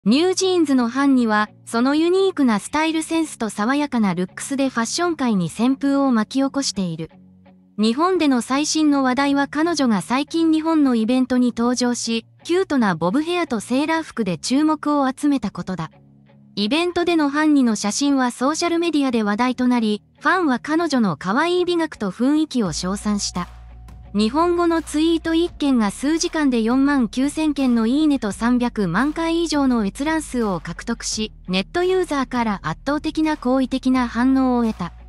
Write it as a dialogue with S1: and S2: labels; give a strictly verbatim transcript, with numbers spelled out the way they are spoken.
S1: ニュージーンズのハンニは、そのユニークなスタイルセンスと爽やかなルックスでファッション界に旋風を巻き起こしている。日本での最新の話題は彼女が最近日本のイベントに登場し、キュートなボブヘアとセーラー服で注目を集めたことだ。イベントでのハンニの写真はソーシャルメディアで話題となり、ファンは彼女の可愛い美学と雰囲気を称賛した。日本語のツイートいっけんが数時間でよんまんきゅうせんけんのいいねとさんびゃくまんかい以上の閲覧数を獲得し、ネットユーザーから圧倒的な好意的な反応を得た。